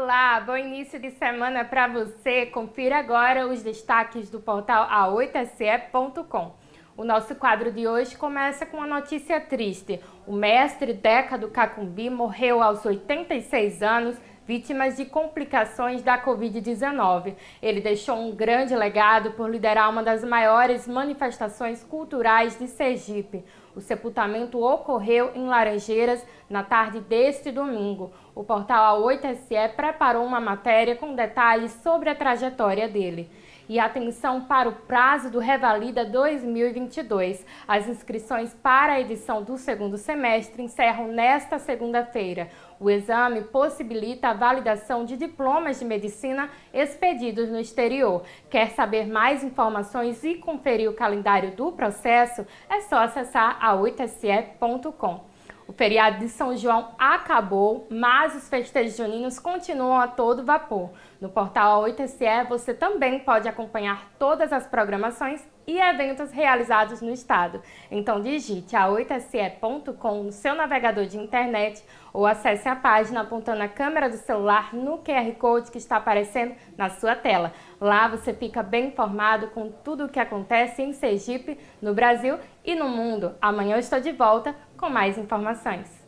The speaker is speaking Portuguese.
Olá, bom início de semana para você. Confira agora os destaques do portal a8se.com. O nosso quadro de hoje começa com uma notícia triste. O mestre Deca do Cacumbi morreu aos 86 anos, vítima de complicações da Covid-19. Ele deixou um grande legado por liderar uma das maiores manifestações culturais de Sergipe. O sepultamento ocorreu em Laranjeiras na tarde deste domingo. O portal A8SE preparou uma matéria com detalhes sobre a trajetória dele. E atenção para o prazo do Revalida 2022. As inscrições para a edição do segundo semestre encerram nesta segunda-feira. O exame possibilita a validação de diplomas de medicina expedidos no exterior. Quer saber mais informações e conferir o calendário do processo? É só acessar a8se.com. O feriado de São João acabou, mas os festejos juninos continuam a todo vapor. No portal A8SE você também pode acompanhar todas as programações e eventos realizados no estado. Então digite a8se.com no seu navegador de internet ou acesse a página apontando a câmera do celular no QR Code que está aparecendo na sua tela. Lá você fica bem informado com tudo o que acontece em Sergipe, no Brasil e no mundo. Amanhã eu estou de volta com mais informações.